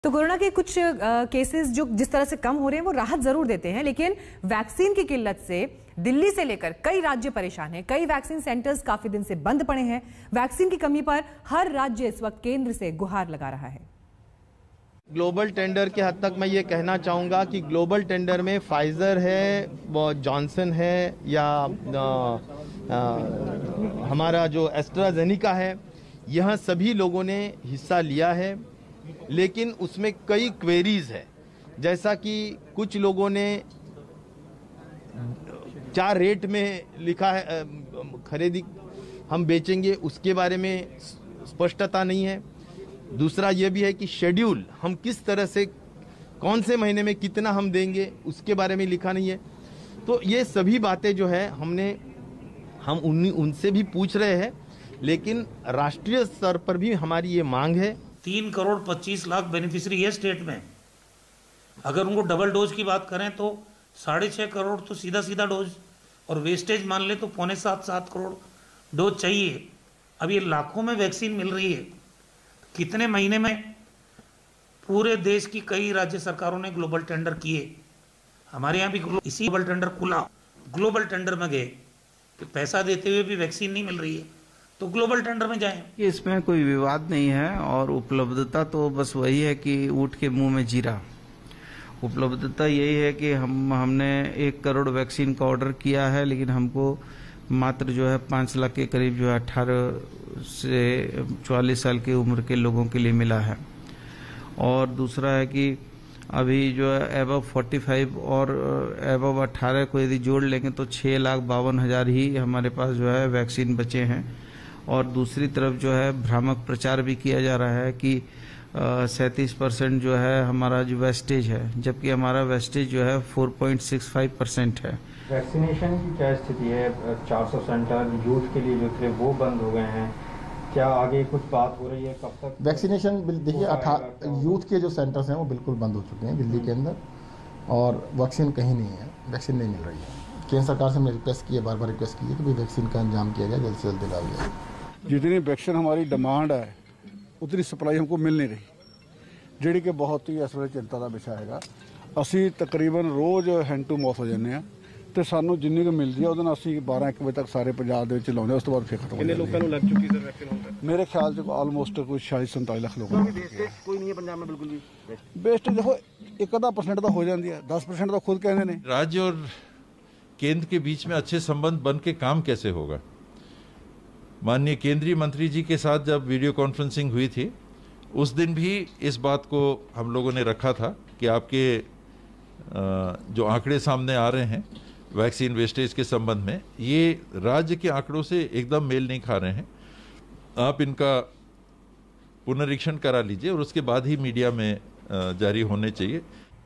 तो कोरोना के कुछ केसेस जो जिस तरह से कम हो रहे हैं वो राहत जरूर देते हैं, लेकिन वैक्सीन की किल्लत से दिल्ली से लेकर कई राज्य परेशान हैं। कई वैक्सीन सेंटर्स काफी दिन से बंद पड़े हैं। वैक्सीन की कमी पर हर राज्य इस वक्त केंद्र से गुहार लगा रहा है। ग्लोबल टेंडर के हद तक मैं ये कहना चाहूँगा कि ग्लोबल टेंडर में फाइजर है, जॉनसन है या हमारा जो एस्ट्राजेनिका है, यह सभी लोगों ने हिस्सा लिया है, लेकिन उसमें कई क्वेरीज है। जैसा कि कुछ लोगों ने क्या रेट में लिखा है खरीदी हम बेचेंगे, उसके बारे में स्पष्टता नहीं है। दूसरा यह भी है कि शेड्यूल हम किस तरह से कौन से महीने में कितना हम देंगे, उसके बारे में लिखा नहीं है। तो ये सभी बातें जो है हम उनसे भी पूछ रहे हैं, लेकिन राष्ट्रीय स्तर पर भी हमारी ये मांग है। 3 करोड़ 25 लाख बेनिफिशियरी है स्टेट में। अगर उनको डबल डोज की बात करें तो 6.5 करोड़ तो सीधा डोज, और वेस्टेज मान ले तो 6.25-7 करोड़ डोज चाहिए। अब ये लाखों में वैक्सीन मिल रही है, कितने महीने में? पूरे देश की कई राज्य सरकारों ने ग्लोबल टेंडर किए, हमारे यहाँ भी इसी ग्लोबल टेंडर खुला। ग्लोबल टेंडर में गए कि पैसा देते हुए भी वैक्सीन नहीं मिल रही है, तो ग्लोबल टेंडर में जाएं। इसमें कोई विवाद नहीं है, और उपलब्धता तो बस वही है कि ऊंट के मुंह में जीरा। उपलब्धता यही है कि हमने 1 करोड़ वैक्सीन का ऑर्डर किया है, लेकिन हमको मात्र जो है 5 लाख के करीब जो है 18 से 44 साल की उम्र के लोगों के लिए मिला है। और दूसरा है कि अभी जो है एबव 45 और एबव 18 को यदि जोड़ लेंगे तो 6,52,000 ही हमारे पास जो है वैक्सीन बचे हैं। और दूसरी तरफ जो है भ्रामक प्रचार भी किया जा रहा है कि 37% जो है हमारा जो वेस्टेज है, जबकि हमारा वेस्टेज जो है 4.65% है। वैक्सीनेशन की क्या स्थिति है? 400 सेंटर यूथ के लिए जो थे वो बंद हो गए हैं, क्या आगे कुछ बात हो रही है? कब तक वैक्सीनेशन? देखिए, यूथ के जो सेंटर्स हैं वो बिल्कुल बंद हो चुके हैं दिल्ली के अंदर, और वैक्सीन कहीं नहीं है, वैक्सीन नहीं मिल रही है। केंद्र सरकार से हमने रिक्वेस्ट की है, बार बार रिक्वेस्ट की है कि वैक्सीन का इंतजाम किया जाए, जल्द से जल्द दिलाया जाए। जितनी वैक्सीन हमारी डिमांड है उतनी सप्लाई हमको मिल नहीं रही, ਜਿਹੜੀ ਕਿ ਬਹੁਤ ਹੀ ਇਸ ਵੇਲੇ ਚਿੰਤਾ ਦਾ ਵਿਸ਼ਾ ਹੈਗਾ। ਅਸੀਂ ਤਕਰੀਬਨ ਰੋਜ਼ ਹੈਂਡ ਟੂ ਮਾਊਥ ਹੋ ਜਾਂਦੇ ਆ, ਤੇ ਸਾਨੂੰ ਜਿੰਨੀ ਕੁ ਮਿਲਦੀ ਆ ਉਹਦੇ ਨਾਲ ਅਸੀਂ 12-1 ਵਜੇ ਤੱਕ ਸਾਰੇ ਪੰਜਾਬ ਦੇ ਵਿੱਚ ਲਾਉਂਦੇ, ਉਸ ਤੋਂ ਬਾਅਦ ਫਿਰ ਖਤਮ ਹੋ ਜਾਂਦੀ ਹੈ। ਕਿੰਨੇ ਲੋਕਾਂ ਨੂੰ ਲੱਗ ਚੁੱਕੀ ਸਰ ਵੈਕਸੀਨ ਹੁਣ ਤੱਕ? ਮੇਰੇ ਖਿਆਲ 'ਚ ਆਲਮੋਸਟ ਕੋਈ 46-47 ਲੱਖ ਲੋਕਾਂ ਨੂੰ। ਕੋਈ ਨਹੀਂ ਹੈ ਪੰਜਾਬ में बिल्कुल भी बेस्ट देखो 1-2% तो हो जाती है, 10% तो खुद कहने नहीं। राज्य और केंद्र के बीच में अच्छे संबंध बन के काम कैसे होगा? माननीय केंद्रीय मंत्री जी के साथ जब वीडियो कॉन्फ्रेंसिंग हुई थी, उस दिन भी इस बात को हम लोगों ने रखा था कि आपके जो आंकड़े सामने आ रहे हैं वैक्सीन वेस्टेज के संबंध में, ये राज्य के आंकड़ों से एकदम मेल नहीं खा रहे हैं। आप इनका पुनरीक्षण करा लीजिए और उसके बाद ही मीडिया में जारी होने चाहिए।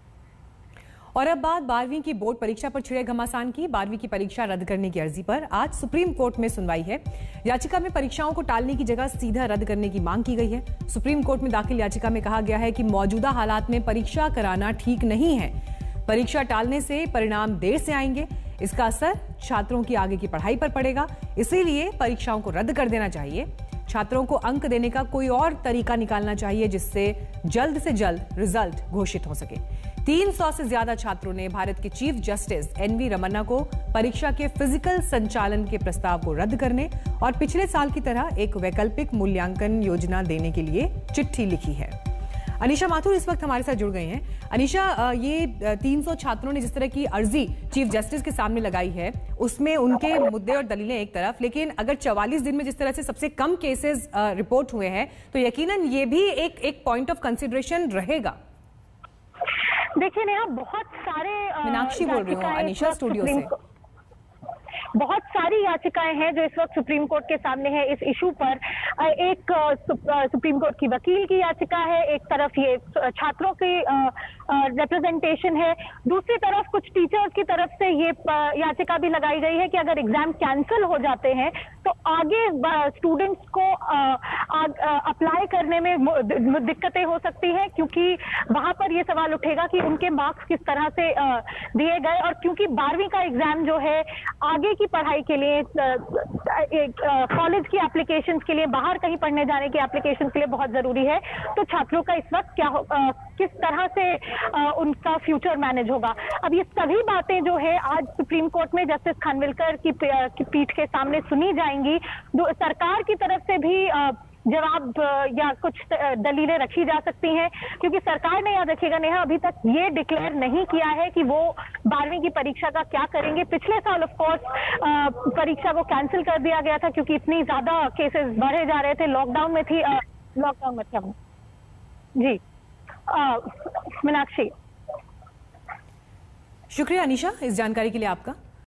और अब बात 12वीं की बोर्ड परीक्षा पर छिड़े घमासान की। 12वीं की परीक्षा रद्द करने की अर्जी पर आज सुप्रीम कोर्ट में सुनवाई है। याचिका में परीक्षाओं को टालने की जगह सीधा रद्द करने की मांग की गई है। सुप्रीम कोर्ट में दाखिल याचिका में कहा गया है कि मौजूदा हालात में परीक्षा कराना ठीक नहीं है। परीक्षा टालने से परिणाम देर से आएंगे, इसका असर छात्रों की आगे की पढ़ाई पर पड़ेगा, इसीलिए परीक्षाओं को रद्द कर देना चाहिए। छात्रों को अंक देने का कोई और तरीका निकालना चाहिए जिससे जल्द से जल्द रिजल्ट घोषित हो सके। 300 से ज्यादा छात्रों ने भारत के चीफ जस्टिस NV रमन्ना को परीक्षा के फिजिकल संचालन के प्रस्ताव को रद्द करने और पिछले साल की तरह एक वैकल्पिक मूल्यांकन योजना देने के लिए चिट्ठी लिखी है। अनीशा माथुर इस वक्त हमारे साथ जुड़ गई हैं। अनीशा, ये 300 छात्रों ने जिस तरह की अर्जी चीफ जस्टिस के सामने लगाई है, उसमें उनके मुद्दे और दलीलें एक तरफ, लेकिन अगर 44 दिन में जिस तरह से सबसे कम केसेस रिपोर्ट हुए हैं तो यकीनन ये भी एक पॉइंट ऑफ कंसिडरेशन रहेगा। देखिए नेहा, बहुत सारे मीनाक्षी बोल रही हूँ अनीशा स्टूडियो से। बहुत सारी याचिकाएं हैं जो इस वक्त सुप्रीम कोर्ट के सामने है इस इशू पर। एक सुप्रीम कोर्ट की वकील की याचिका है, एक तरफ ये छात्रों की रिप्रेजेंटेशन है, दूसरी तरफ कुछ टीचर्स की तरफ से ये याचिका भी लगाई गई है कि अगर एग्जाम कैंसिल हो जाते हैं तो आगे स्टूडेंट्स को अप्लाई करने में दिक्कतें हो सकती हैं, क्योंकि वहां पर ये सवाल उठेगा कि उनके मार्क्स किस तरह से दिए गए, और क्योंकि 12वीं का एग्जाम जो है आगे की पढ़ाई के लिए कॉलेज की एप्लीकेशंस के लिए, बाहर कहीं पढ़ने जाने की एप्लीकेशंस के लिए बहुत जरूरी है। तो छात्रों का इस वक्त किस तरह से उनका फ्यूचर मैनेज होगा, अब ये सभी बातें जो है आज सुप्रीम कोर्ट में जस्टिस खानविलकर की पीठ के सामने सुनी जाएंगी। सरकार की तरफ से भी जवाब या कुछ दलीलें रखी जा सकती हैं, क्योंकि सरकार ने याद रखिएगा नेहा अभी तक ये डिक्लेयर नहीं किया है कि वो 12वीं की परीक्षा का क्या करेंगे। पिछले साल ऑफ कोर्स परीक्षा को कैंसिल कर दिया गया था क्योंकि इतनी ज्यादा केसेस बढ़े जा रहे थे, लॉकडाउन में थी, लॉकडाउन में थे जी। मीनाक्षी, शुक्रिया अनीशा इस जानकारी के लिए आपका।